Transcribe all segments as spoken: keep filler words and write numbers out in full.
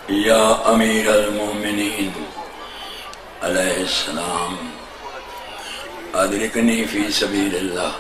یا امیر المومنین علیہ السلام ادرکنی فی سبیل اللہ.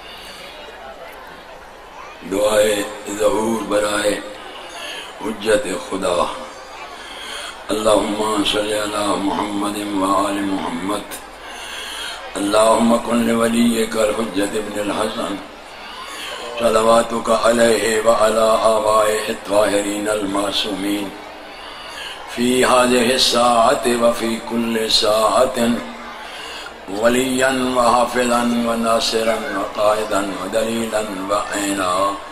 دعائے ظہور برائے حجت خدا. اللہم صلی علی محمد وآل محمد. اللہم کن لولیک الحجت ابن الحسن صلواتک علیہ وعلی آبائہ الطاہرین المعصومین فی هذه الساعة وفی کل ساعة ولیا وحافظا وناصرا وقائدا ودلیلا وعینا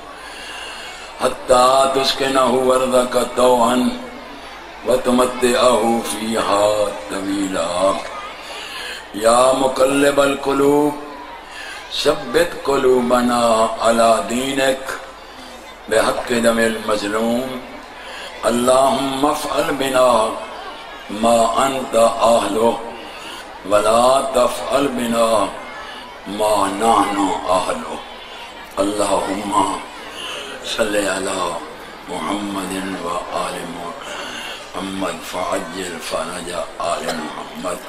حتی تسکنہ ارضک طوعا وتمتعہ فیہا طویلا. یا مقلب القلوب ثبت قلوبنا علی دینک بحق دم المظلوم. اللہم افعل بنا ما انت اہلہ ولا تفعل بنا ما نحن اہلہ. اللہم صلی علی محمد و آل محمد فعجل فرج آل محمد.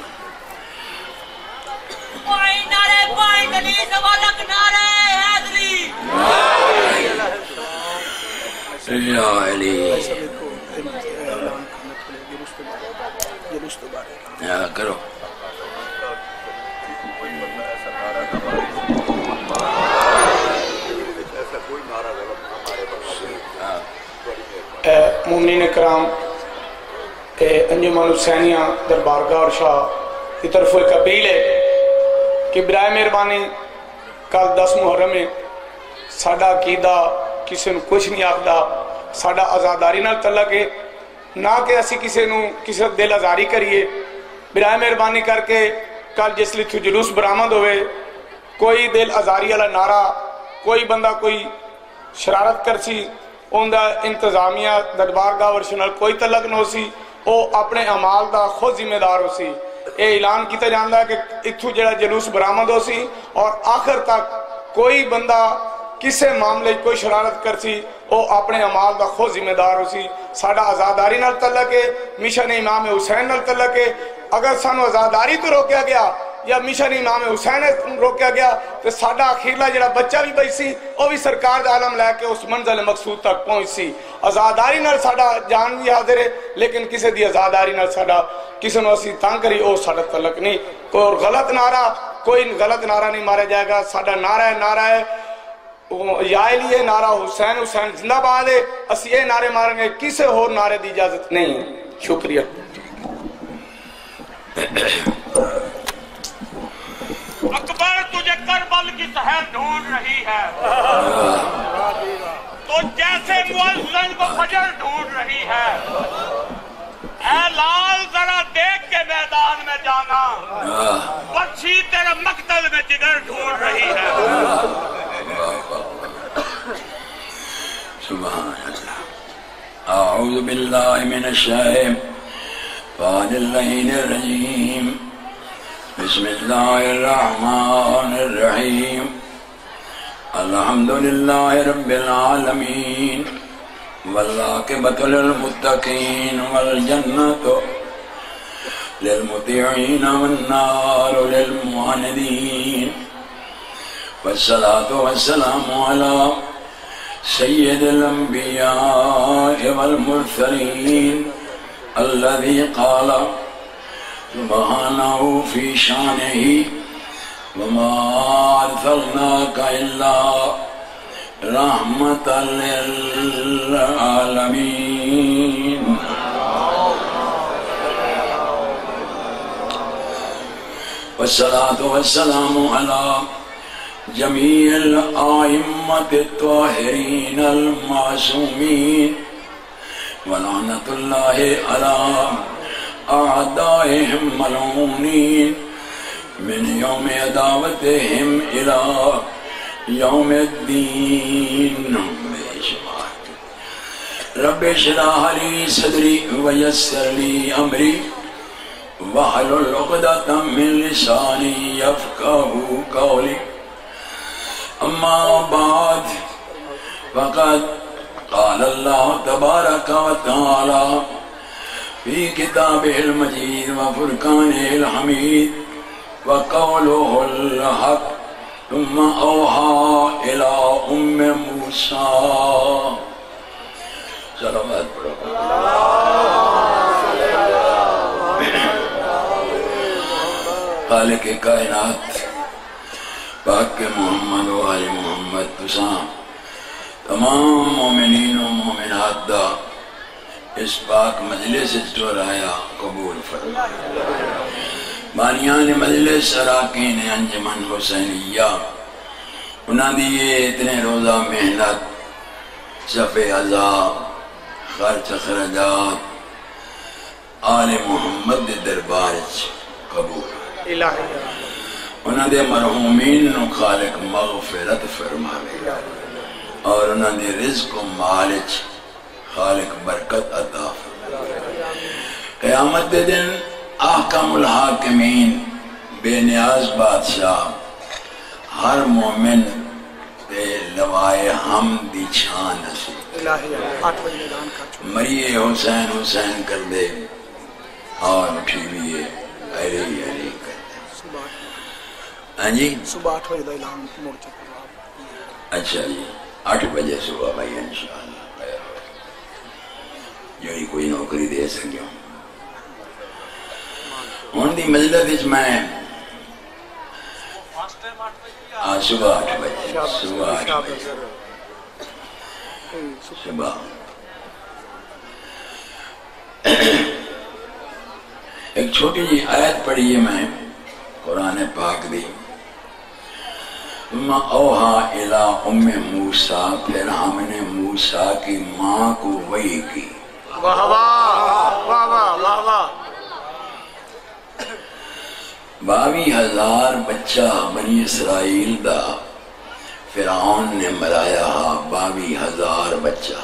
پائیں نعرے پائیں دلی زبادک نعرے حیدری یا علی یا کرو. مومنین اکرام، انجمن حسینیہ دربارگاہ اور شاہ کی طرف ایک اپیل ہے کہ برائے مہربانی کل دس محرم میں ساڈا عقیدہ کسی نو کچھ نہیں آخدا، ساڈا آزاداری نال تعلق ہے، نہ کہ اسی کسی نو کسی دل آزاری کریے. برائے مہربانی کر کے کل جس لیے جلوس برآمد ہوئے کوئی دل آزاری والا نعرہ، کوئی بندہ کوئی شرارت کرسی، ان دا انتظامیہ دربارگاہ ورشے نال کوئی تعلق نہ ہو سی، وہ اپنے اعمال دا خود ذمہ دار ہو سی. اے اعلان کیتا جاندا ہے کہ اتھو جڑا جلوس برآمد ہو سی اور آخر تک کوئی بندہ کسے معاملے کوئی شرارت کر سی وہ اپنے اعمال دا خود ذمہ دار ہو سی. ساڈا آزاداری نال تعلق ہے، مشن امام حسین نال تعلق ہے. اگر سانو آزاداری تو روکیا گیا یا مشن امام حسین روکیا گیا تو ساڈا اخیرلا جڑا بچہ بھی بچ سی وہ بھی سرکار دا عالم لے کے اس منزل مقصود تک پہنچ سی. آزاداری نال ساڈا جان بھی حاضر ہے، لیکن کسی دی آزاداری نال ساڈا کسی نو اسی تنگ کری او ساڈا تعلق نہیں. کوئی غلط نعرہ کوئی غلط نعرہ نہیں مارا جائے گا. ساڈا نعرہ ہے نعرہ ہے یا علی ہے، نعرہ حسین حسین زندہ باد ہے. اسی یہ نعرے ماریں گے، کسی اور نعرے دی اجازت نہیں. شکریہ. اکبر تجھے کربل کی تہہ ڈھونڈ رہی ہے تو جیسے مؤذن کو فجر ڈھونڈ رہی ہے. اے لال ذرا دیکھ کے میدان میں جانا، بچی تیرے مقتل میں جگر ڈھونڈ رہی ہے. سبحان اللہ. اعوذ باللہ من الشیطان الرجیم. بسم اللہ الرحمن الرحیم. الحمدللہ رب العالمین والعاقبۃ للمتقین والجنۃ للمطیعین والنار للمعاندین. والصلاة والسلام علی سید الانبیاء والمرسلین الذی قال سبحانہ فی شانہ وما ارسلناک الا رحمۃ للعالمین. والصلاة والسلام علی جمیع الائمۃ الطاہرین المعصومین ولعنۃ اللہ علی اعدائهم ملعونین من یوم عداوتهم الى یوم الدین. رب اشرح لی صدری ویسر لی امری واحلل عقدۃ من لسانی یفقہوا قولی. اما بعد فقد قال اللہ تبارک و تعالی فی کتاب المجید و فرقان الحمید و قوله الحق ثم اوحى الى ام موسیٰ. صلوات پڑھو. خالق کائنات پاک محمد و آل محمد تساں تمام مومنین و مومنات دا اس پاک مجلس ٹورایا قبول فرما. بانیان مجلس اراکین انجمن حسینیہ انہاں دی یہ اتنے روزہ محنت صفِ عذاب خرچ خرجات آل محمد دے دربار قبول. انہاں دے مرحومین نو خالق مغفرت فرماوے اور انہاں دے رزق و مالچ خالق برکت عطا فرماوے. قیامت دے دن احکم الحاکمین بے نیاز بادشاہ ہر مومن تے لوائے حمد دی چھان نصیب. مریے حسین حسین کر دے اور اٹھیویے علی علی کر دے. ہاں جی صبح آٹھ بجے اعلان مورچہ. اچھا جی آٹھ بجے صبح بھائی انشاءاللہ جڑی کوئی نوکری دے سکیوں. ہون دی مجلس وچ میں آج صبح آٹھ بجے صبح آٹھ بجے صبح ایک چھوٹی جی آیت پڑھی ہے میں قرآن پاک دی. ثم اوحا الی ام موسیٰ پھر ہم نے موسیٰ کی ماں کو وحی کی. واہ واہ واہ واہ واہ. باوی ہزار بچہ بنی اسرائیل دا فرعون نے مرایا باوی ہزار بچہ.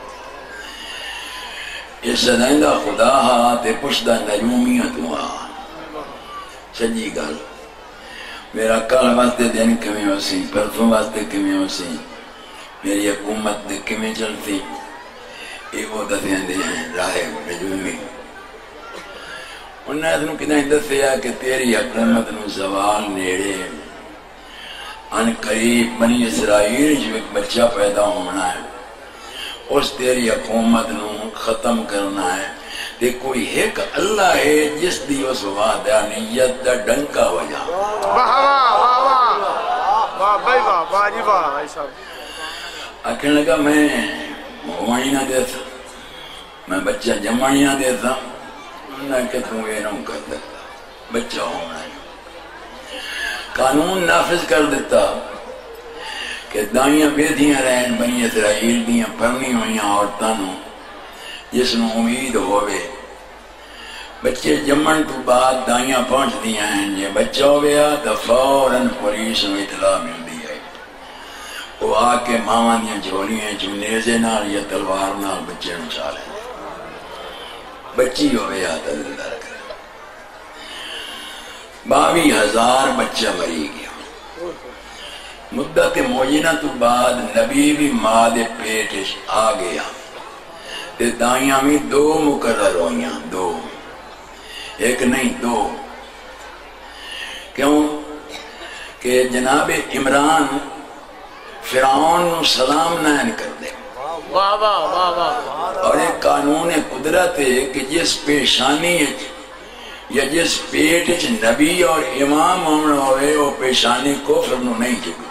یہ سدائندہ خدا ہا تے پشدہ نجومیت ہوا. سجی گل میرا کل واسطے دن کمی ہو سی پرسوں واسطے کمی ہو سی میری حکومت دے کمی چلتی یہ وہ دسیں دے ہیں راہ نجومی. انہیں اس نے کتنا دسیا کہ تیری حکومت نو زوال نیڑے ان قریب بنی اسرائیل جو ایک بچہ پیدا ہونا ہے اس تیری حکومت نو ختم کرنا ہے. تے کوئی ایک اللہ ہے جس دی اس وحدانیت دا ڈنکا وجہ. واہ واہ واہ واہ واہ بھائی واہ واہ جی واہ بھائی صاحب. آکھنے لگا میں ہوئی نہ دیتا میں بچہ جمعی نہ دیتا. انہوں نے کہ تم یہ نہ کر دیتا بچہ ہونا ہے. قانون نافذ کر دیتا کہ دائیاں بیدیاں رہن بنی اسرائیل دیاں پرنی ہوئیاں عورتانوں جس میں امید ہوئے بچے جمن تو بعد دائیاں پہنچ دیا ہیں. یہ بچہ ہو گیا تو فوراً پولیس میں اطلاع مل دی ہے. وہ آ کے ماما دیا جھولیاں جو نیزے نال یا تلوار نال بچے نو چالے بچی ہو گیا تو اللہ رکھا. باوی ہزار بچہ مری گیا. مدت موجینہ تو بعد نبی بھی ماں دے پیٹ آ گیا. دائیاں بھی دو مقرر ہوئیاں دو ایک نہیں دو. کیوں کہ جناب عمران فرعون نو سلام نہ کر دے. واہ واہ واہ واہ. اور ایک قانون قدرت ہے کہ جس پیشانی یا جس پیٹ نبی اور امام ہونا ہوئے وہ پیشانی کفر نو نہیں چکتی.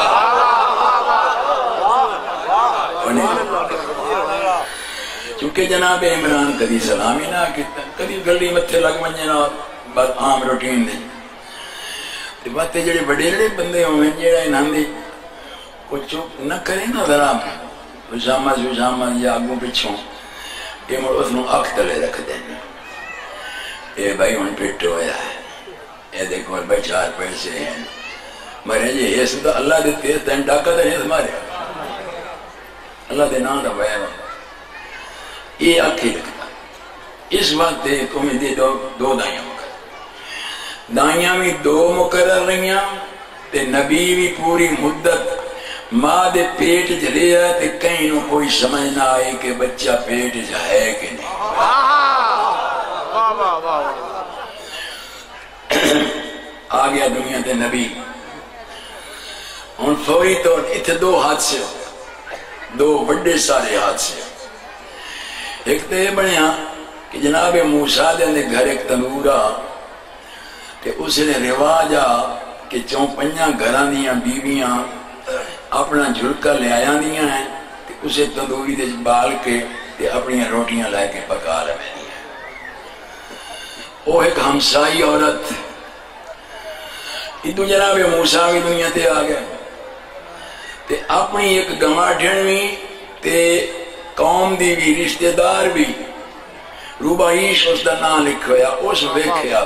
چونکہ جناب عمران کدی سلامی نہ کیتا کدی گلی متھے لگ ونجے نہ بس عام روٹین دے. تے باتیں جڑے بڑے جڑے بندے ہوئے جڑا انہاں دی کچھ نہ کرے نہ ذرا شامہ جو شامہ یا آگوں پچھوں یہ مڑ اس نو اکھ تلے رکھ دینا. اے بھائی ہن پٹ ہویا ہے اے دیکھو بھائی چار پیسے ہیں مرے جی یہ سدھا اللہ دے تیز تین ڈاکہ دے نہیں مارے اللہ دے نام دا بھائی یہ آنکھیں لکھتا. اس وقت تمہیں دے دو دو دائیاں مقرر دائیاں بھی دو مقرر رہیاں تے نبی بھی پوری مدت ماں دے پیٹ جلے ہے تے کہیں نو کوئی سمجھ نہ آئے کہ بچہ پیٹ جا ہے کہ نہیں. آ گیا دنیا تے نبی ہوں فوری طور اتنے دو حادثے دو بڑے سارے حادثے ایک تو یہ بنیا کہ جناب موسیٰ دے گھر ایک تنور آ کہ اس نے رواج آ کہ چونپنیاں گھراں دیاں بیویاں اپنا جھلکا لے آیا دیاں ہیں کہ اسے تندوری دے بال کے تے اپنی روٹیاں لائے کے پکا رہے ہیں. وہ ایک ہمسائی عورت ادو جناب موسیٰ بھی دنیا تے آ گئے تے اپنی ایک گماٹھن بھی تے قوم دی بھی رشتہ دار بھی روبائیش اس دا نام لکھ ہویا اس ویکھیا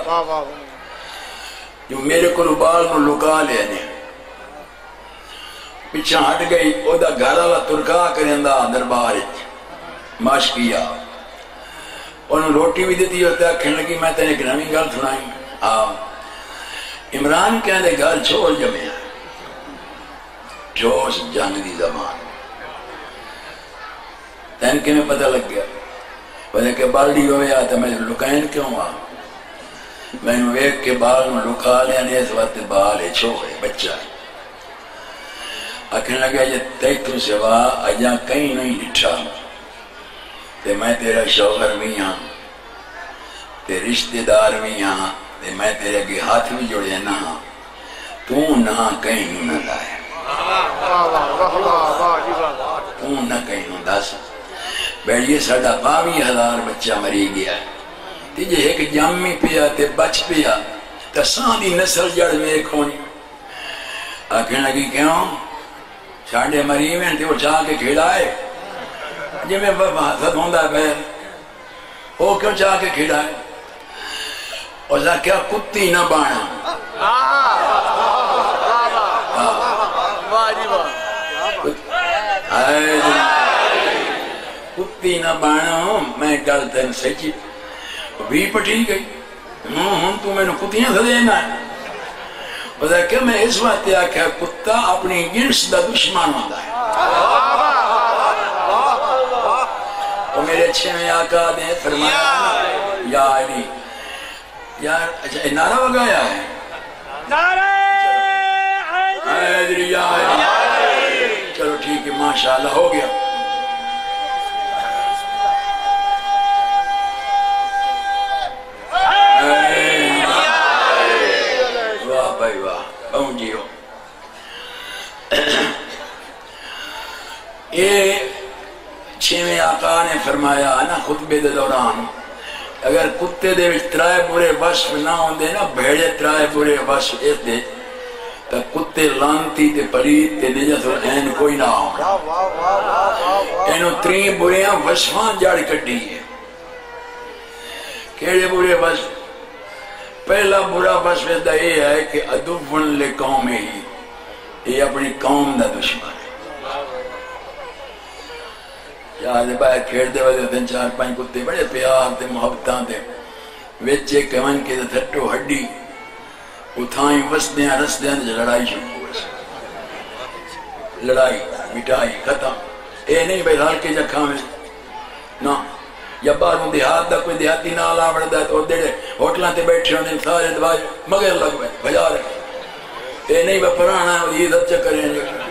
جو میرے کو بال نو لکا لے نے پیچھا ہٹ گئی او دا گھر والا ترکا کریندا دربار ماش کیا انہوں روٹی بھی دیتی ہوتا ہے کھیلنے لگی میں تینے ایک نمی گل سنائی آ عمران کہنے گھر چھوڑ جمعہ جوش جنگ دی زمان تین کے میں پتہ لگ گیا پتہ کہ بالڈی ہوئے آتا میں لکائن کیوں آ میں نے ایک کے بال میں لکا لیا نہیں اس وقت بال ہے چھوڑے بچہ ہے آکھنے لگا یہ تیتو سوا اجاں کہیں نہیں لٹھا تے میں تیرا شوہر بھی ہاں تے رشتہ دار بھی ہاں تے میں تیرے کے ہاتھ بھی جوڑے نہ ہاں تو نہ کہیں نہ لائے تو نہ کہیں نہ دس بیڑیے ساڑھا باوی ہزار بچہ مری گیا ہے تیجے ایک جامی پیا تے بچ پیا تا ساندی نسل جڑ میں ایک ہونی آکھنے لگی کیوں ساڑھے مری میں تے وہ چاہ کے کھڑائے جی میں حسد ہوندہ ہے بہن وہ کیوں چاہ کے کھڑائے اور ذا کیا کتی نہ بانا کتی نہ بانا میں گل تین سچی بھی پٹھی گئی ہوں تو میں نے کتیاں سے دینا ہے اور ذا کہ میں اس وقت آکھا کتا اپنی جنس دا دشمن ہوندہ ہے اور میرے اچھے میں آقا نے فرمایا یا علی یار اچھا نعرہ وگایا ہے نعرہ حیدری یا علی چلو ٹھیک ہے ماشاءاللہ ہو گیا واہ بھائی واہ بہن جی ہو یہ چھویں آقا نے فرمایا نا خطبے دے دوران اگر کتے دے وچ ترائے برے وصف نہ ہوندے نا بھیڑے ترائے برے وصف اس دے تا کتے لانتی تے پلیت تے نجس اور این کوئی نہ ہونا اینو تری بریاں وصفان جاڑ کٹی ہے کیڑے برے وصف پہلا برا وصف دا یہ ہے کہ ادوفن لے قوم ہی یہ اپنی قوم دا دشمن ہے یاد باہر کھیڑ دے وجہ دن چار پانچ کتے بڑے پیار تے محبتاں تے ویچے کمن کے تھٹو ہڈی اتھائیں وسدیاں رسدیاں تے لڑائی شروع ہوئے لڑائی مٹائی ختم اے نہیں بھائی لال کے جکھا میں نا یا باروں دیہات دا کوئی دیہاتی نال آوڑدا ہے تو دیڑے ہوٹلاں تے بیٹھے ہوندے سارے دوائی مگر لگ پئے بجا رکھے اے نہیں بھائی پرانا ہے عزت چکریں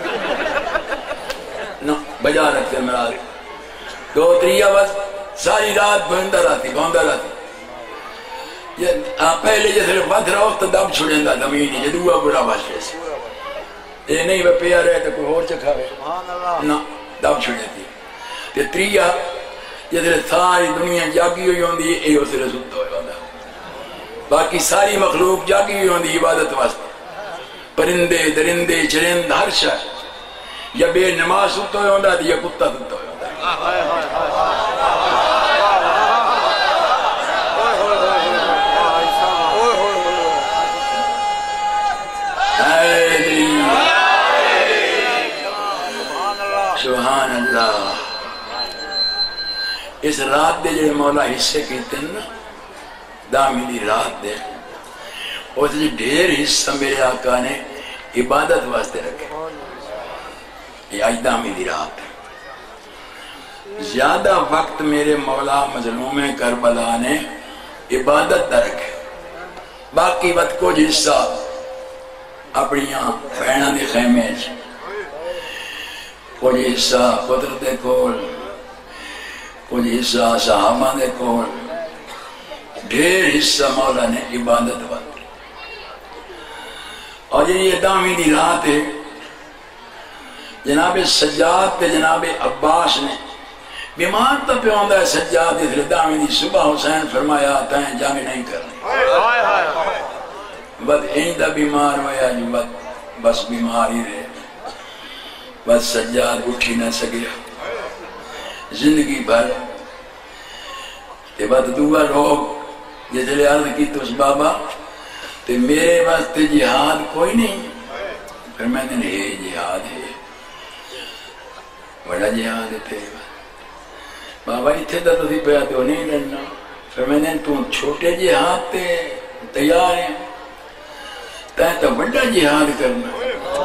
نا بجا رکھتے مراد دو تریہ بس ساری رات بہندہ رہتی بہندہ رہتی پہلے جیسے ود رہا وقت دب چھوڑیں دا زمینی یہ دعا برا بس جیسے یہ نہیں وہ پیا رہے تو کوئی اور چکھا رہے نا دب چھوڑیں تھی یہ تریہ جیسے ساری دنیا جاگی ہوئی ہوندی ہے یہ اسے رسولتا ہوئے ہوندہ باقی ساری مخلوق جاگی ہوئی ہوندی عبادت واسطے پرندے درندے چرند ہر شاہ یا بے نماز سکتا ہوئے ہوندہ یا کتا سکتا ہوئے ہوندہ سبحان اللہ اس رات دے جڑے مولا حصے کہتے ہیں نا دامنی رات دے اور جو ڈھیر حصہ میرے آقا نے عبادت واسطے رکھے یہ آج دامنی رات ہے زیادہ وقت میرے مولا مظلوم کربلا نے عبادت دا رکھے باقی وقت کچھ حصہ اپنی بہنوں کے خیمے کچھ حصہ قدرت دے کول کچھ حصہ صحابہ دے کول ڈھیر حصہ مولا نے عبادت وقت اور یہ دامی دی رات ہے جناب سجاد تے جناب عباس نے بیمار تا پہ ہوندہ ہے سجاد اس دامی دی صبح حسین فرمایا آتا ہے جنگ نہیں کرنی بد ایندہ بیمار ہویا جو بد بس بیمار ہی رہے بس سجاد اٹھی نہ سکیا زندگی بھر تے بد دعا لوگ جیسے لئے عرض کی تو اس بابا تے میرے واسطے جہاد کوئی نہیں پھر میں نے ہے جہاد ہے بڑا جہاد ہے تیرے بابا اتھے دا تو تھی پہ آتے ہو نہیں لڑنا پھر میں نے تو چھوٹے جہاد تے تیار ہیں تاں تو بڑا جہاد کرنا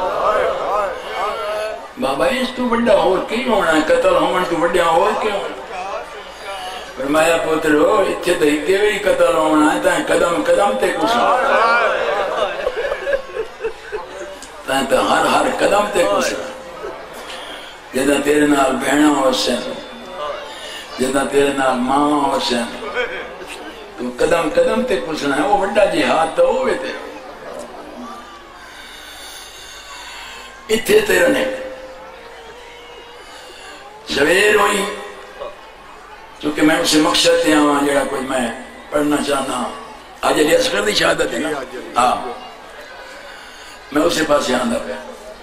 بابا اس تو بڑا اور کی ہونا ہے قتل ہونا تو بڑا اور کی ہونا فرمایا پوتر ہو اتھے تو ہی بھی قتل ہونا ہے تاں قدم قدم تے کسا تاں تو ہر ہر قدم تے کسا جدہ تیرے نال بہنہ ہو سن جدہ تیرے نال ماں ہو سن تو قدم قدم تے کسنا ہے وہ بڑا جہاد تو ہوئے تھے اتھے تیرے نے سویر ہوئی چونکہ میں اسے مقصد تھے ہاں جڑا کوئی میں پڑھنا چاہنا آج علی اصغر دی شہادت ہے نا ہاں میں اسے پاس یہاں پہ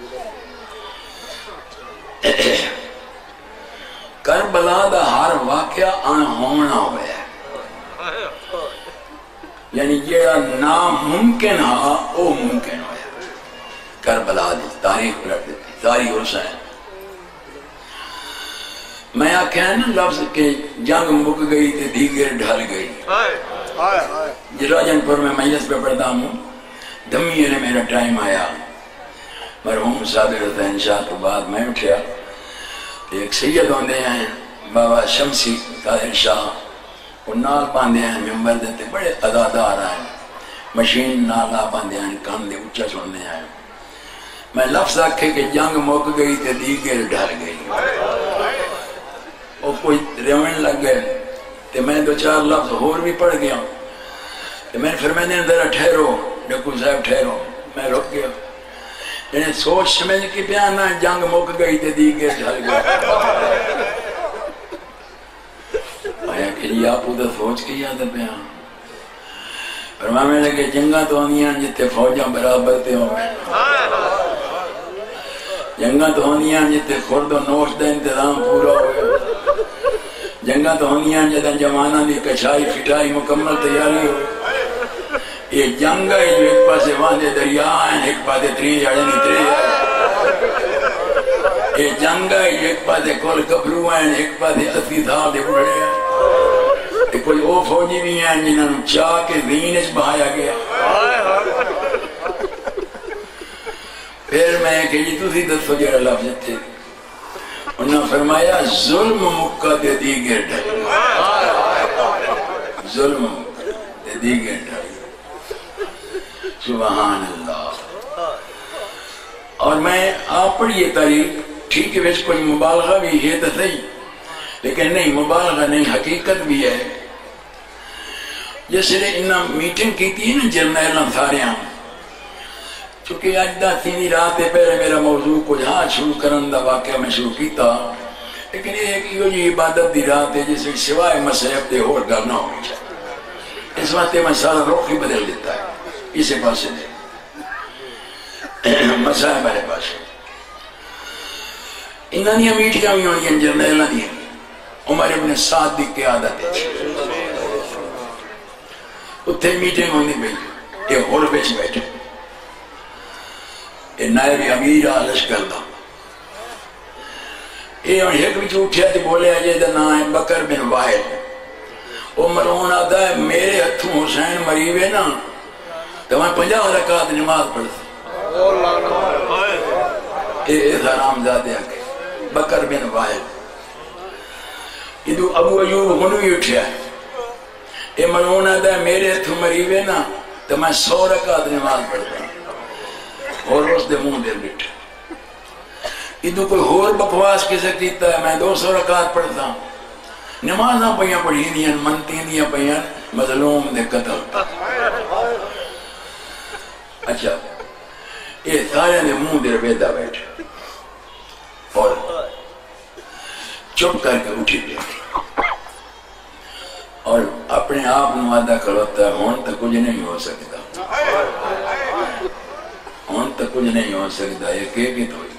کربلا دا ہر واقعہ آن ہونا ہوئے ہے یعنی جڑا ناممکن ہاں او ممکن ہوئے کربلا دی تاریخ پلٹ دیتی تاریخ حسین میں آکھا ہے نا لفظ کہ جنگ مک گئی تھی دیگر ڈھل گئی جراجن پور میں میس پہ پڑھتا ہوں دھمیے نے میرا ٹائم آیا مرحوم صادر حسین شاہ تو بعد میں اٹھیا ایک سید ہوندے ہیں بابا شمسی قادر شاہ وہ نال باندھے ہیں ممبر دیتے بڑے ادادار ہیں مشین نالا باندھے ہیں کان دے اچھا سننے ہیں میں لفظ آکھے کہ جنگ مک گئی تھی دیگر ڈھل گئی وہ کوئی ریون لگ گئے تو میں دو چار لفظ اور بھی پڑھ گیا تو میں پھر میں نے ذرا ٹھہرو ڈکو صاحب ٹھہرو میں رک گیا یعنی سوچ سمجھ کی پیانا جنگ مک گئی تھی دیگر ڈھل گیا آیا کہ جی آپ ادھر سوچ کی یاد پیان فرما میں لگے جنگاں تو آنیاں جتے فوجاں برابر تے ہوں جنگاں تو ہونیاں جتے خورد و نوش دا انتظام پورا ہوئے جنگاں تو ہونیاں جتے جوانہ دی کچھائی فٹائی مکمل تیاری ہوئے یہ جنگ ہے جو ایک پاسے واندے دریا ہیں ایک پاسے تری جاڑے نہیں تری ہے یہ جنگ ہے جو ایک پاسے کول کبرو ہیں ایک پاسے اسی سال دے بڑھے ہیں کوئی او فوجی بھی ہیں جنہوں نے چاہ کے زینش بہایا گیا پھر میں کہ جی تُسی دسو جڑا لفظ تھے انہوں نے فرمایا ظلم مکہ دے دیگر ڈھل ظلم مکہ دے دیگر ڈھل سبحان اللہ اور میں آپ پڑھئے تاریخ ٹھیک ہے ویسے کوئی مبالغہ بھی ہے تو صحیح لیکن نہیں مبالغہ نہیں حقیقت بھی ہے جیسے انہوں میٹنگ کی تھی نا جرنیل سارے ہم چونکہ آج دا تینی رات پہلے میرا موضوع کو جہاں شروع کرن دا واقعہ میں شروع کیتا لیکن ایک یہ جو عبادت دی رات ہے جس میں سوائے مسئب دے اور کرنا ہونی چاہیے اس وقت میں سارا رخ ہی بدل دیتا ہے اسے پاسے دے مسئب میرے پاس انہوں نے میٹیاں بھی ہونی ہیں جرنیلہ دی عمر ابن سعد دی قیادت ہے اتھے میٹنگ ہونی بھئی یہ ہور بیچ بیٹھے یہ نائب امیر آلش کردا یہ ان ایک بھی اٹھیا تے بولے آجے دا نام بکر بن واحد وہ مرون آتا ہے میرے ہتھوں حسین مریوے نا تو میں پنجا رکعت نماز پڑھتا یہ حرام زادے آگے بکر بن واحد یہ دو ابو ایوب ہنوی اٹھیا ہے یہ ملونا دا میرے تھو مریوے نا تو میں سو رکعت نماز پڑھتا اور اس دے منہ دے بٹھ ادو کوئی اور بکواس کسے کیتا ہے میں دو سو رکعت پڑھتا ہوں نمازاں پہیاں پڑھی دیاں منتی دیاں پہیاں مظلوم دے قتل اچھا یہ سارے دے منہ دے بیدہ بیٹھے اور چپ کر کے اٹھی گیا اور اپنے آپ نوادہ کروتا ہے ہون تک کچھ نہیں ہو سکتا ہون تک کچھ نہیں ہو سکتا یہ کہ گت ہوئی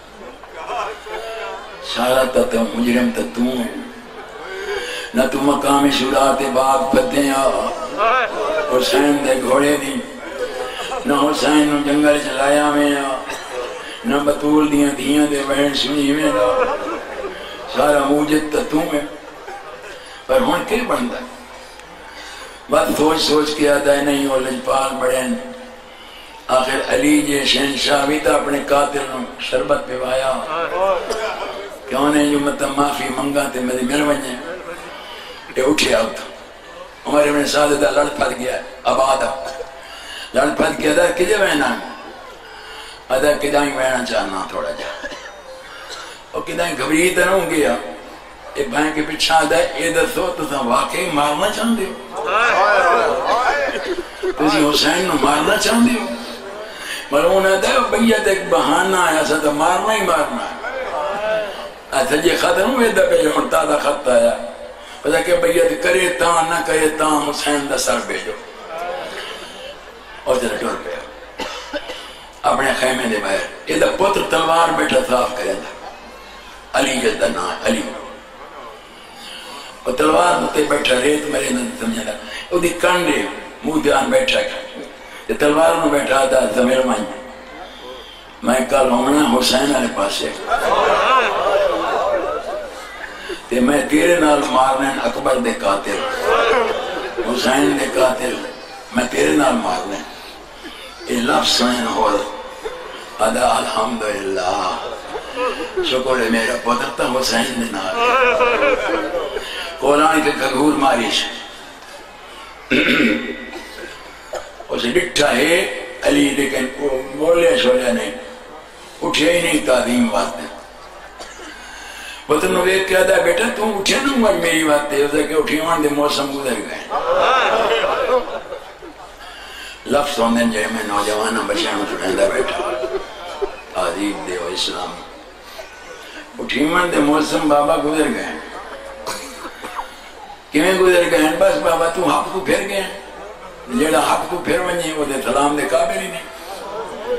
سارا تا مجرم تا تو ہے نہ تو مقام شرات باغ پتے آ حسین دے گھوڑے دی نہ حسین نو جنگل چلایا میں آ نہ بطول دیاں دیاں دے بہن سنی میں آ سارا موجد تا تو ہے پر ہون کے بندہ ہے بات سوچ سوچ کے آتا ہے نہیں وہ لجپال بڑھیں آخر علی جے شہنشاہ بھی تا اپنے قاتل نو شربت پہ وایا کیوں نے جو مطلب معافی منگا تے میری مل بنجے یہ اٹھے آؤ تھا ہمارے میں سادہ لڑ پھت گیا اب آدھا لڑ پھت گیا تھا کجے بہنا آدھا کدائیں بہنا چاہنا تھوڑا جا اور کدائیں گھبری تو نہ گیا ایک بھائیں کے پیچھا آدھا یہ دسو تو تم واقعی مارنا چاہتے ہو تسی حسین نو مارنا چاہتے ہو ملون آدھا بیت ایک بہانہ آیا سا تو مارنا ہی مارنا ہے اچھا یہ ختم ہوئے دا پہ جو تازہ خط آیا پتا کہ بیعت کرے تاں نہ کرے تاں حسین دا سر بھیجو اور جلے ٹور پہ اپنے خیمے دے باہر یہ دا پتر تلوار بیٹھا صاف کرے دا علی جدہ نا علی اور تلوار ہوتے بیٹھا ریت میرے نہ سمجھا دا وہ دی کانڈے منہ دیان بیٹھا یہ تلوار میں بیٹھا دا زمیر مائن میں کل ہونا حسین آنے پاسے تے میں تیرے نال مارنے اکبر دے قاتل حسین دے قاتل میں تیرے نال مارنے یہ لفظ سنین ہو ادا الحمدللہ شکر ہے میرا پتر تا حسین دے نال قرآن کے گھگور ماریش اسے ڈٹھا ہے علی لیکن بولے شولے نہیں اٹھے ہی نہیں تعظیم باتیں پتر نو ایک کہا تھا بیٹا تم اٹھے نہ ہوا میری بات ہے اسے کہ اٹھی وہاں دے موسم گزر گئے لفظ ہوندن جائے میں نوجوانہ بچیاں میں سنیندہ بیٹھا عظیم دے و اسلام اٹھی وہاں دے موسم بابا گزر گئے کیویں گزر گئے بس بابا تو حق کو پھر گئے جیڑا حق کو پھر ونجے وہ دے سلام دے قابل ہی نہیں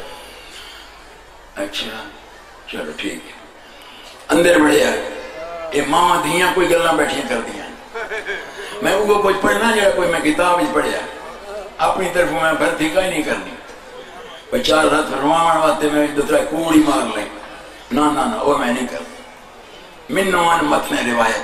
اچھا چلو ٹھیک ہے اندر بڑھے ہے یہ ماں دھیاں کوئی گلنا بیٹھیاں کر دیا میں وہ کچھ پڑھنا جائے کوئی میں کتاب ہی پڑھیا اپنی طرف میں بھرتی کا ہی نہیں کرنی کوئی چار رات فرمان واتے میں دوسرا کوڑی مار لیں نا نا نا وہ میں نہیں کرتا من نوان متن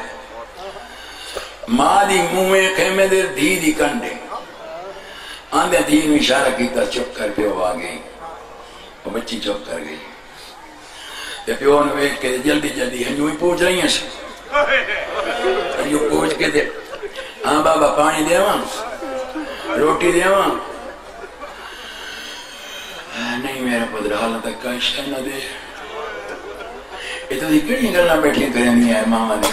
روایت ماں دی موے خیمے دیر دھی دی کنڈے آندھے دھی میں اشارہ کیتا چپ کر پہ وہ آ گئی وہ بچی چپ کر گئی تے پیو نے ویکھ کے جلدی جلدی ہنجو ہی پوچھ رہی ہیں ہنجو پوچھ کے دے ہاں بابا پانی دے وہاں روٹی دے وہاں نہیں میرا پدر حالت تک کا شہ نہ دے یہ تو دی کڑی گلنا بیٹھیں کریں نہیں ہے ماما دی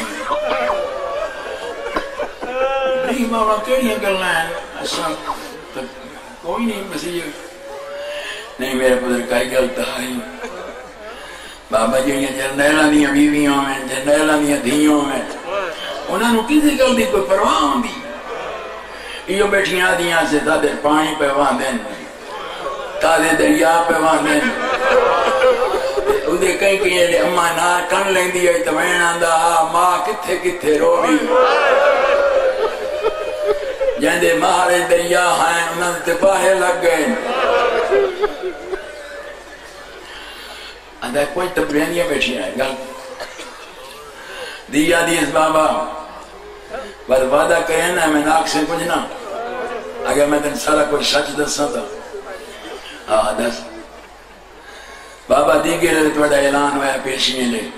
نہیں ماما کڑی گلنا ہے ایسا کوئی نہیں بس یہ نہیں میرے پدر کا ہی گلتا ہے بابا جی جرنیلاں دیاں بیویاں میں جرنیلاں دیاں دھیوں میں انہاں نوں کسی گل دی کوئی پرواہ ہوندی یہ بیٹھیاں دیاں سے تادے پانی پہ واندن تادے دریا پہ واندن اودے کہیں کہیں لے اماں نہ کن لیندی ہے تو وین آندا ماں کتھے کتھے روی جہندے مارے دریا ہیں انہاں تے پاہے لگ گئے اندھا کوئی تبرینیاں بیٹھی ہیں گل دیا دی اس بابا بعد وعدہ کریں نا میں ناک سے کچھ نا اگر میں تن سارا کوئی سچ دسا تھا ہاں دس بابا دی گئے لے توڑا اعلان ہویا پیشیاں لے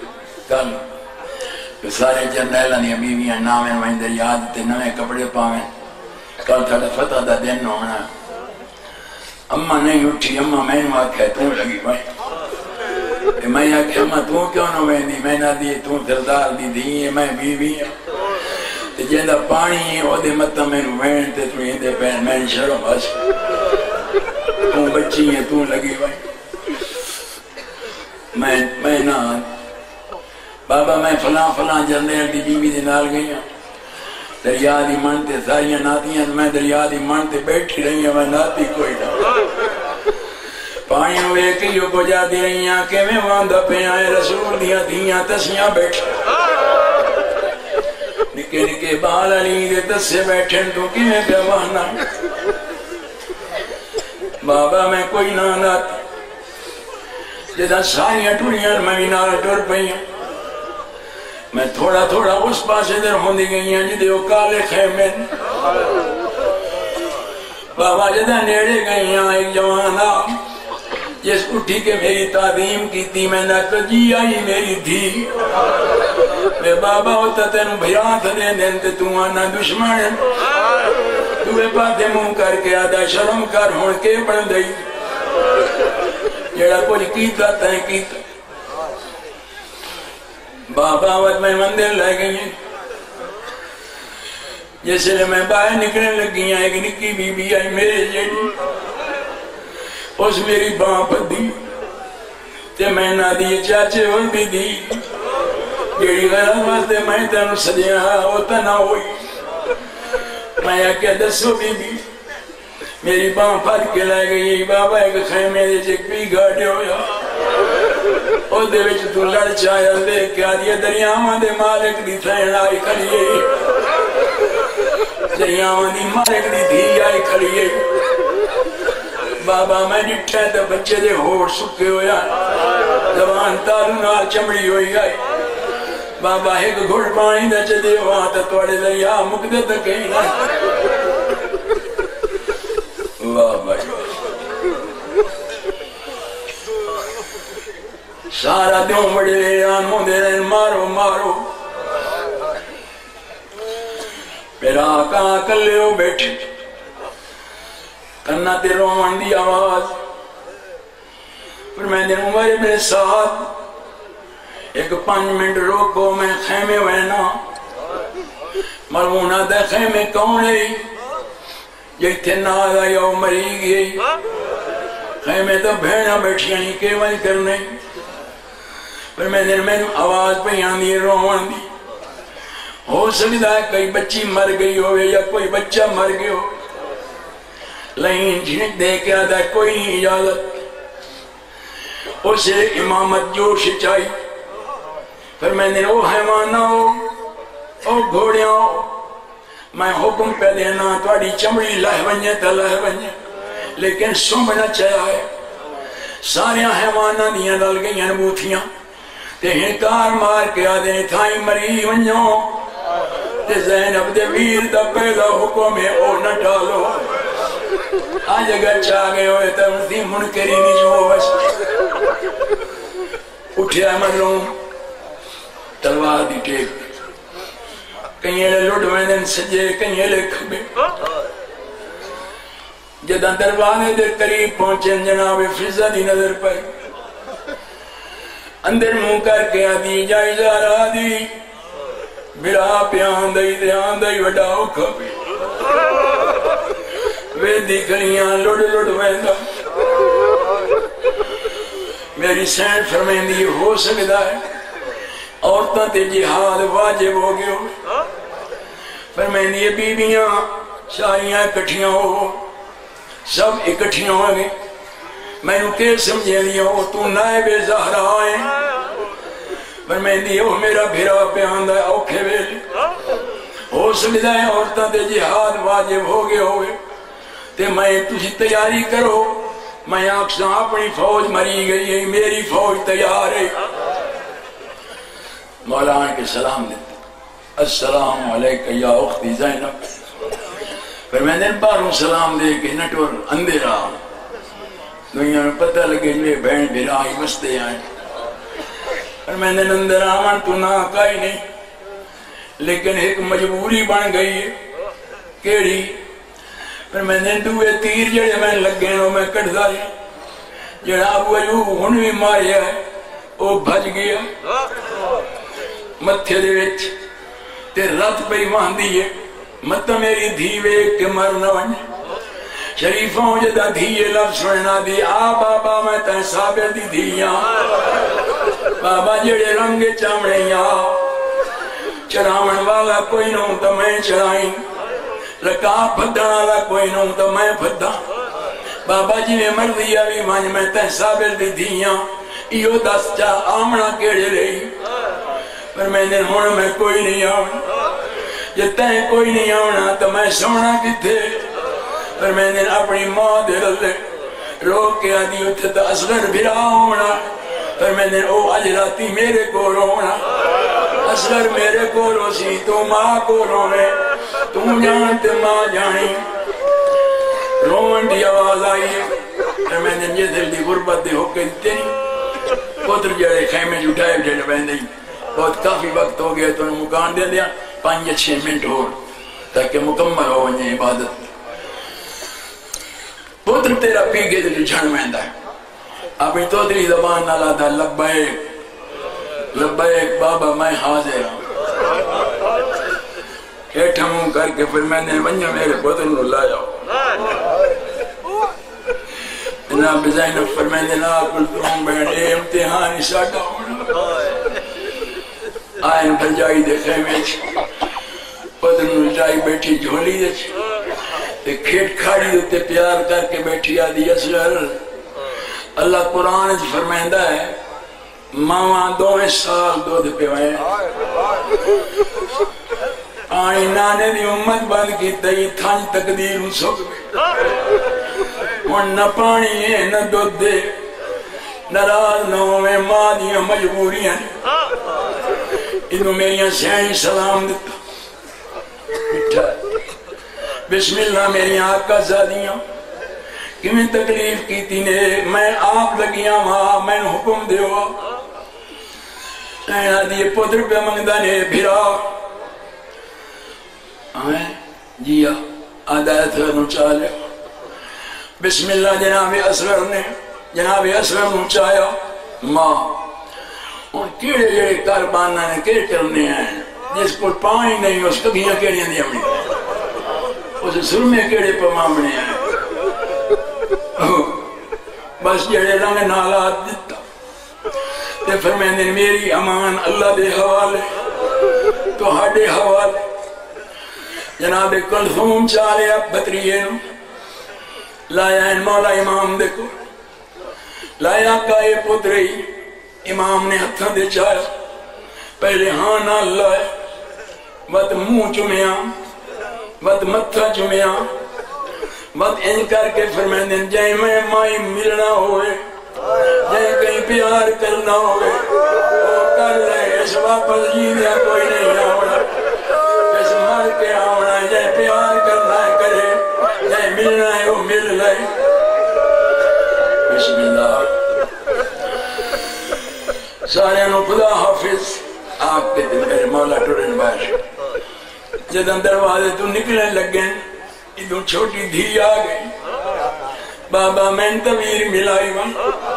کل سارے جرنیلاں دی بیویاں نامیں وہیں در یاد تے نویں کپڑے پاویں کل تھا فتح دا دن ہونا اما نہیں اٹھی اما میں نے آکھا تو لگی بھائی میں آکھا اما تو کیوں نہ ویندی میں نہ دی تو سردار دی دی میں بیوی ہوں جیندہ پانی او دے متا میں نو وین تے تو ہندے پین میں شرم بس تو بچی ہیں تو لگی بھائی میں میں نہ بابا میں فلاں فلاں جرنیل دی بیوی دے نال گئی ہوں دریا دی من تے ساریاں ناتیاں میں دریا دی من تے بیٹھی رہی ہوں میں ناتی کوئی نہ پانی ہوئے کیوں کو جا دی رہی ہیں کہ میں واندہ پہ آئے رسول دیاں دیاں تسیاں بیٹھ نکے نکے بال علی دے تسے بیٹھن تو کی میں پیوانا بابا میں کوئی نہ ناتی جدہ ساریاں ٹوڑیاں میں بھی نال ٹور پئی ہوں میں تھوڑا تھوڑا اس پاسے در ہوندی گئی ہیں جدے وہ کالے خیمے بابا جدہ نیڑے گئی ہیں ایک جوان آم جس اٹھی کے میری تعظیم کی تھی میں نہ کجی آئی میری دھی میں بابا ہوتا تینوں بھیران تھا دیں دیں تے تو آنا دشمن توے پاتے منہ کر کے آدھا شرم کر ہون کے بڑھ دئی جڑا کچھ کیتا تین کیتا بابا وقت میں مندر لے گئی ہیں جیسے لے میں باہر نکلنے لگی ہیں ایک نکی بی بی آئی میرے جیڑی اس میری باں پر دی تے میں نہ دی چاچے ہون بھی دی جیڑی غیرت واسطے میں تینوں سجیا ہوتا نہ ہوئی میں آکے دسو بی بی میری باں پھر کے لے گئی بابا ایک خیمے دے چک بھی گاڑے ہویا او دے وچ تو لڑ چایا لے کیا دیا دریاواں دے مالک دی تھین آئی کھڑیے دریاواں دی مالک دی دھی آئی کھڑیے بابا میں ڈٹھا تھا بچے دے ہوڑ سکے ہویا زبان تارو نال چمڑی ہوئی آئی بابا ایک گھڑ پانی دا چدے وہاں تا توڑے دریا مقدر تک کہیں نہ واہ بھائی سارا دیوں بڑے لے آنوں دے رہے مارو مارو میرا آقا کلے ہو بیٹھے کنا تے روان دی آواز پر میں دن عمر میرے ساتھ ایک پانچ منٹ روکو میں خیمے وینا مرمونہ دے خیمے کون ہے یہ تھے نادا یا مری گئی خیمے تو بھیڑا بیٹھیاں ہی کیوئی کرنے پر میں دن میں آواز پہ آندی روان دی ہو سکتا ہے کئی بچی مر گئی ہوئے یا کوئی بچہ مر گئی ہو لائن جھنک دے کے آدھا کوئی نہیں اجازت اسے امامت جوش چاہی پھر میں نے او حیوانہ ہو او گھوڑیاں ہو میں حکم پہ دینا توڑی چمڑی لہ بنجے تا لہ بنجے لیکن سمجھنا چاہے ساریاں حیوانہ دیاں ڈال گئی ہیں بوتھیاں تے ہنکار مار کے آدھے تھائی مری ونجوں تے زینب دے ویر دا پہلا حکم ہے او نہ ڈالو آج اگر چاہ گئے ہوئے تا اسی منکری نجو بس اٹھیا مدلوں تلوار دی ٹیک کہیں لے لڑ ویندن سجے کہیں لے کھبے جدہ دربانے دے قریب پہنچے جناب فضا دی نظر پر اندر منہ کر کے آدھی جائی جا رہا دی بڑا پیان دائی دیان دائی وڈاؤ کھبے وے دیکھنیاں لڑ لڑ ویندہ میری سینٹ فرمین دی ہو سکتا ہے عورتاں تے جہاد واجب ہو گئے ہو فرمین دی بیویاں ساریاں اکٹھیاں ہو سب اکٹھیاں ہو گئے میں نو کہ سمجھے دیا ہو تو نائب زہرہ آئے فرمین دی ہو میرا بھیرا پہ آندہ ہے اوکھے ویلے ہو سکتا ہے عورتاں تے جہاد واجب ہو گئے ہوئے تے میں تجھی تیاری کرو میں آکساں اپنی فوج مری گئی ہے میری فوج تیار ہے مولانا کے سلام دیتے السلام علیکہ یا اختی زینب پھر میں نے باروں سلام دے کے نٹور اندے رہا دنیا میں پتہ لگے لے بہن بھی راہی مستے آئیں پھر میں نے اندر آمان تو نہ کائی نہیں لیکن ایک مجبوری بن گئی ہے کیڑی پر میں نے دوے تیر جڑے میں لگے نو میں کٹ داری جڑا ابو ایوب ہن بھی ماریا ہے او بھج گیا متھے دے وچ تے رت پئی واندی ہے مت میری دھی ویکھ کے مر نہ ون شریفوں جدا دھیے لفظ سننا دی آ بابا میں تے صابر دی دھیاں بابا جڑے رنگ چامڑیاں چڑھاون والا کوئی نہ تو میں چڑھائیں رکا پھدن والا کوئی نہ تو میں پھدا بابا جی میں مرضی آوی ونج میں تے صابر دی دھیاں ایو دس چا آمنا کیڑے رہی پر میں نے ہن میں کوئی نہیں آونا جے تیں کوئی نہیں آونا تو میں سونا کتھے پر میں نے اپنی ماں دے رلے روک کے آدھی اتھے تو اصغر بھرا ہونا پر میں نے او اج راتی میرے کو رونا اصغر میرے کو رو سی تو ماں کو رونے تم جانتے ماں جانی رومن دی آواز آئی ہے پر میں نے یہ دل دی غربت دے ہو کے تیری پتر جڑے خیمے جھٹائے جڑے بہن دی بہت کافی وقت ہو گیا تو انہوں مکان دے دیا پانچ یا چھ منٹ ہو تاکہ مکمل ہو ونجے عبادت پتر تیرا پی گئے دل جھن مہندہ ہے اپنی تو دلی زبان نالا تھا لبیک لبیک بابا میں حاضر ہوں ایٹھا منہ کر کے پھر میں نے ونجا میرے پتر نو لایا جناب زینب فرمائیں نا کل تم بیٹھے امتحان ساٹا ہونا آئین پر جائی دے خیمے پتر نو جائی بیٹھی جھولی دے تے کھیٹ کھاڑی دیتے پیار کر کے بیٹھی آدھی اصغر اللہ قرآن اچھ فرمائندہ ہے ماما دویں سال دو دے پیوائے آئی نانے دی امت بند کی تئی تھانج تقدیر سکھ میں اور نہ پانی ہے نہ دو دے نراز نہ ہوئے ماں دیا مجبوریاں انہوں میریاں سینی سلام دیتا بٹھا بسم اللہ میری آقا زادیاں کہ میں تکلیف کی تینے میں آپ لگیاں ماں میں حکم دیو اینا دیئے پتر پہ منگدہ نے بھرا آئیں جیا آدایت نو چالے بسم اللہ جناب اصغر نے جناب اصغر نو چایا ماں ان کیڑے جڑے کاربانہ نے کیڑے کرنے ہیں جس کو پانی نہیں اس کبھیاں کیڑیاں دی ہمیں اسے سرمے کیڑے پہ مامنے ہیں بس جڑے رنگ نالات دیتا تے فرمائنے میری امان اللہ دے حوالے تو ہڈے حوالے جناب کلثوم چالے اب بطریے نو لایا ان مولا امام دیکھو لایا کائے پترے امام نے ہتھاں دے چایا پہلے ہاں نہ لائے ود منہ چمیاں ود متھا چمیاں ود ان کر کے فرمائیں جائیں میں مائی ملنا ہوئے جائیں کہیں پیار کرنا ہوئے وہ کر لے اس واپس جیدیا کوئی نہیں آوڑا اس مر کے آوڑا جائیں پیار کرنا ہے کرے جائیں ملنا ہے وہ مل لے بسم اللہ سارے انہوں خدا حافظ آپ کے دل میرے مولا ٹورن باش جدن دروازے تو نکلنے لگیں ادھوں چھوٹی دھی آ گئی بابا میں تبیر ملائی ون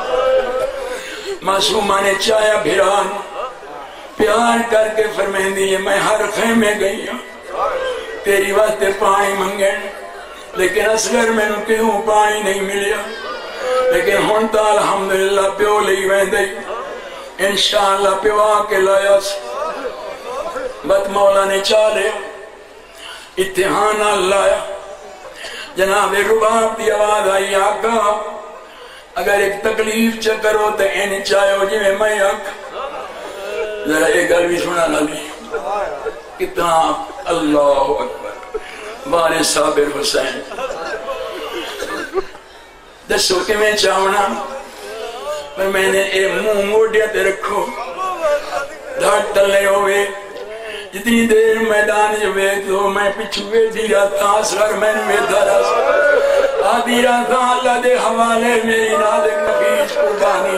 معصومہ نے چایا بھران پیار کر کے فرمائیں دیئے میں ہر خیمے گئی ہوں تیری واسطے پانی منگن لیکن اصغر میں نو کیوں پانی نہیں ملیا لیکن ہونتا الحمدللہ پیو لئی ویندے انشاءاللہ پیوا کے لایا بت مولا نے چالے اتحان لایا جناب رباب دی آواز آئی آقا اگر ایک تکلیف چکرو تو این چاہو جی میں میں آقا ذرا ایک گل بھی سنا لگی کتنا اللہ اکبر بارے صابر حسین دسو کہ میں چاہونا پر میں نے اے منہ موڑیا تے رکھو دھاٹ تلے ہوئے جتنی دیر میدان جو بیت ہو میں پچھوے دیا تھا اصغر میں نے دھرا آدھی رہا اللہ دے حوالے میری نادک نفیس قربانی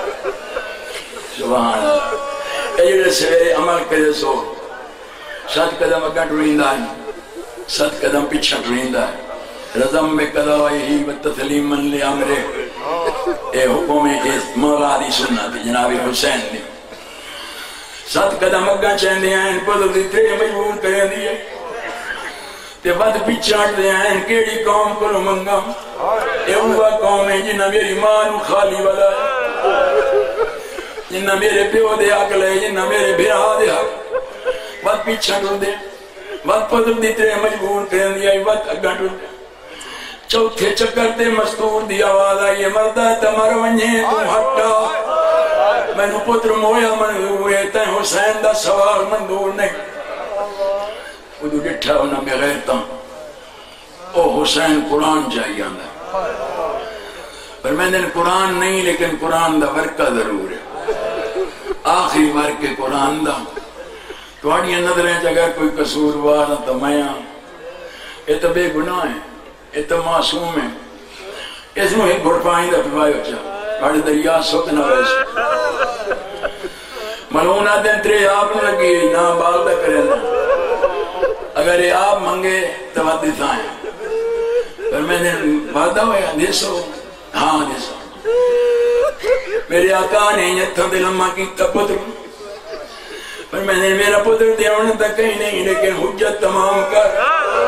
سبحان اللہ ایجڑے سویرے عمل کرے سو ست قدم اگا ٹریندا ہے ست قدم پیچھے ٹریندا ہے رضم بقضائه وتسلیما لامره اے حکم اس مولا دی سنت جناب حسین دی سات قدم اگاں چہندے ہیں پدر دی تے مجبور کریں دیئے تے بعد پچھاڑ دے ہیں کیڑی قوم کو منگا اے ہوا قوم ہے جنہ میری ماں نو خالی والا ہے جنہ میرے پیو دے حق لے جنہ میرے بھرا دے حق بعد پچھاڑ دے بعد پدر دی تے مجبور کریں دیئے بعد اگاں ٹر دے چوتھے چکر تے مستور دی آواز آئی مردہ تمر ونجے تو ہٹا میں نو پتر مویا منظور ہے تین حسین دا سوال منظور نہیں وہ دو ڈٹھا ہونا بغیر تاں او حسین قرآن چاہیے آندا پر میں نے قرآن نہیں لیکن قرآن دا ورکہ ضرور ہے آخری ورکہ قرآن دا توڑیاں نظریں اگر کوئی قصوروار نہ تو میں یہ تو بے گناہ ہے یہ تو معصوم ہے اس میں ایک گھڑ پائیں دا پھوائے اچھا بڑے دریا سکھ نہ ویسے ملونہ دن ترے آپ نے لگی نا بال دا کرے نا اگر یہ آپ منگے تو بات دکھائیں پر میں نے وعدہ ہویا دیسو ہاں دیسو میرے آقا نے یتھا دلما کی تپتر پر میں نے میرا پتر دیونے تک کہیں نہیں لیکن حجت تمام کر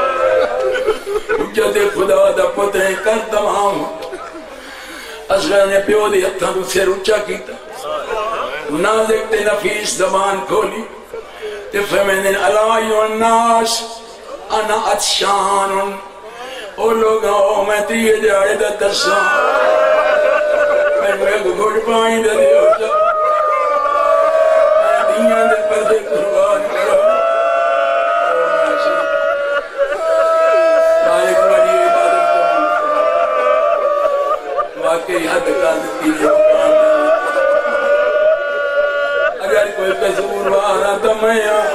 حجت خدا دا پتر کر تمام اصغر نے پیو دے ہتھاں تو سر اونچا کیتا نازک تے نفیس زبان کھولی تے فرمائے الا ایھا الناس انا عطشان او لوگوں میں تیے جاڑے دا ترساں میں ایک گھڑ پانی دے دیو جا میں دیاں دے پردے قربان کرو واقعی حد کا دیتی ہے اگر کوئی قصور وارا تو میں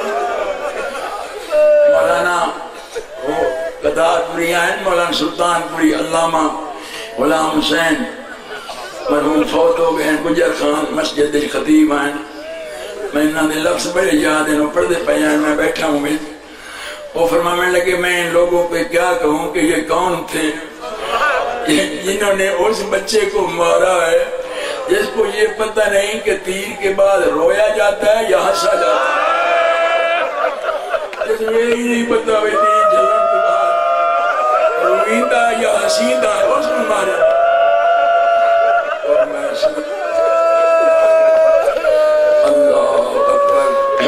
مولانا قدار پوری آئین مولانا سلطان پوری علامہ غلام حسین مرحوم فوت ہو گئے ہیں گجر خان مسجد خطیب آئین میں انہوں نے لفظ بڑے یاد ہیں پردے پیان میں بیٹھا ہوں میں وہ فرمانے لگے میں ان لوگوں پہ کیا کہوں کہ یہ کون تھے جنہوں نے اس بچے کو مارا ہے جس کو یہ پتہ نہیں کہ تیر کے بعد رویا جاتا ہے یا ہنسا جاتا ہے جس میں یہ نہیں پتہ ہوئی تیر جلن کے بعد رویندہ یا حسیندہ ہے اس میں مارا اور میں سمجھ اللہ اکبر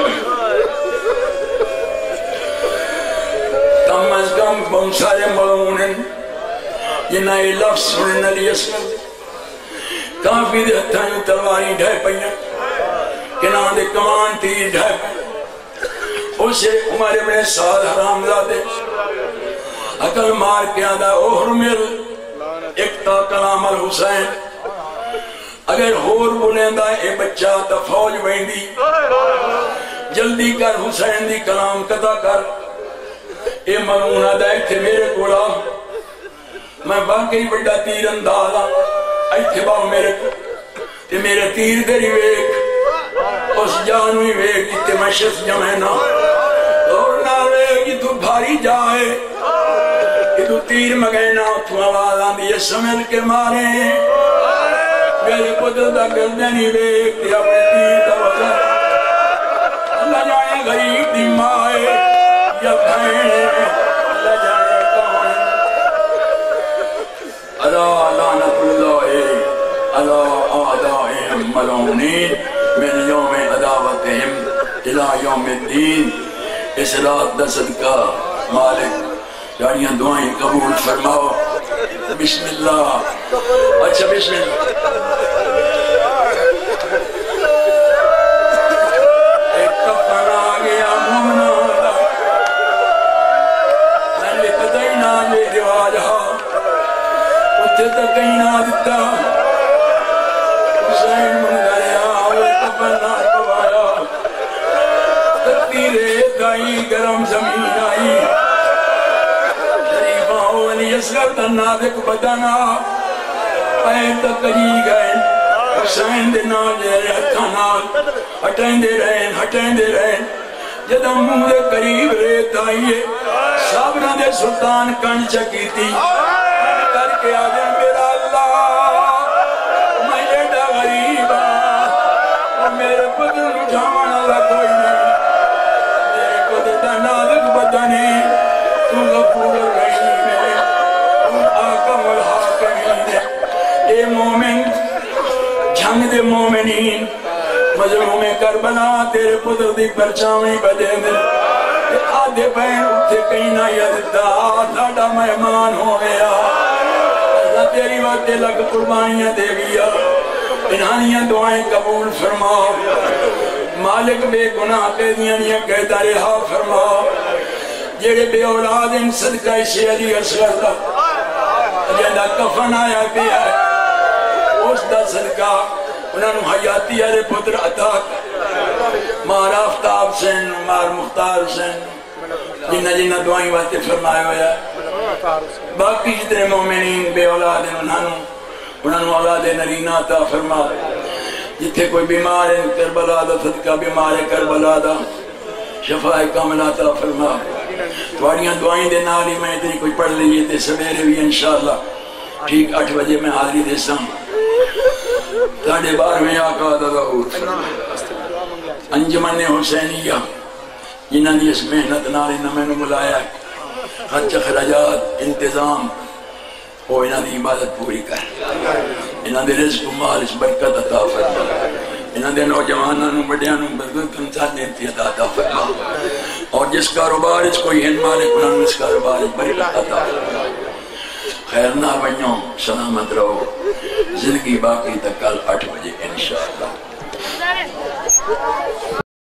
کم از کم بہت سارے ملعون ہیں جنہ یہ لفظ سنن علی اسمد کافی دے ہتھائیں تلواری ڈھائے پئیاں کنان دے کمان تیر ڈھائے پئیاں اسے ہمارے بڑے سال حرام زادے عقل مار کے آدھا اوہرمل اکتا کلام الحسین اگر ہور بلیندہ اے بچہ تا فوج بیندی جلدی کر حسین دی کلام قطع کر اے مرون آدھا تھے میرے کوڑا میں باقی بڑا تیر اندازہ ایتھے باؤ میرے کو تے میرے تیر دری ویک اس جانوی ویک جتے میں شخص جمعنا اور نہ ویک جتو بھاری جائے جتو تیر مگینا تو آواز آندی یہ سمجھ کے مارے میرے قدر دا گردنی ویک تے اپنے تیر دا وزا اللہ جائے غریب دی مائے یا بھینے اللہ جائے الا لعنت اللہ الا اعدائهم ملعونین من یوم عداوتهم الى یوم الدین اس رات دا صدقہ مالک جانیاں دعائیں قبول فرماؤ بسم اللہ اچھا بسم اللہ ایک کفن آگیا مومنہ میں نے پتہ ہی نہ یہ رواج ہا جتا کہیں نہ دیتا حسین من دریا اور کفن آیا تکتیرے دائی گرم زمین آئی شریفہ علی اصغر تنادک بدنا پیر تک جی گئے حسین دے نال جے ہتھاں نال ہٹیں دے رہن ہٹیں دے رہن جدہ منہ دے قریب ریت آئیے صابرہ دے سلطان کن چکی تھی کر کے آگے میرا اللہ میں ایڈا غریب اور میرے پدر رجھاوان اللہ کوئی نہیں میرے پدر دا نازک بدنے تو غفور رحیم ہے تو آقم الحاکمین ہے اے مومن جھنگ دے مومنین مظلوم کربلا تیرے پدر دی پرچاویں بدے دے آدھے بہن اٹھے کہیں نہ یددہ ساڑھا مہمان ہو گیا اللہ تیری وقت لگ قربانیاں دے گیا انہانیاں دعائیں قبول فرما مالک بے گناہ قیدیاں نیاں کہتا رہا فرما جیڑے بے اولاد ان صدقہ اسے علی اصغر دا جیندہ کفن آیا پیا ہے اس دا صدقہ انہوں نے حیاتی علی پتر عطا مار آفتاب سین مار مختار سین جنہ جنہ دعائیں واسطے فرمائے ہویا باقی جتنے مومنین بے اولاد انہوں انہوں نے اولاد نرینہ عطا فرما جتنے کوئی بیمار ہے کربلا دا صدقہ بیمار ہے کربلا دا شفاء کامل عطا فرما تواریاں دعائیں دے نالی میں اتنی کوئی پڑھ لیے تے سویرے بھی انشاءاللہ ٹھیک آٹھ بجے میں حاضری دے ساں تاڑے بار میں آقا دا ظہور انجمن حسینیہ جنہ دی اس محنت نال انہوں میں نے بلایا خرچ خراجات انتظام وہ انہوں دی عبادت پوری کر انہوں دے رزق و مال اس برکت عطا فرما انہوں دے نوجوانوں بڑیانوں برکت انسان دیتی عطا فرما اور جس کاروبار اس کوئی ہن مالک انہوں نے اس کاروبار اس برکت عطا فرما خیر نہ بنیوں سلامت رہو زندگی باقی تک کل آٹھ بجے انشاءاللہ